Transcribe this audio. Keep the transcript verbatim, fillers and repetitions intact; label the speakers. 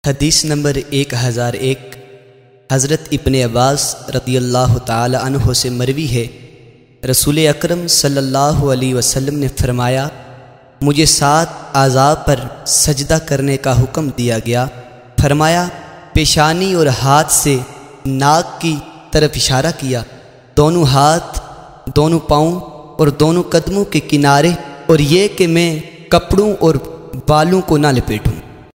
Speaker 1: हदीस नंबर एक हज़ार एक हज़रत इब्ने अब्बास रदियल्लाहु ताला अन्हो से मरवी है, रसूल अकरम सल्लल्लाहु अलैहि वसल्लम ने फरमाया, मुझे सात आज़ाब पर सजदा करने का हुक्म दिया गया। फरमाया, पेशानी और हाथ से नाक की तरफ इशारा किया, दोनों हाथ, दोनों पाँव और दोनों कदमों के किनारे, और ये कि मैं कपड़ों और बालों को ना लपेटूं।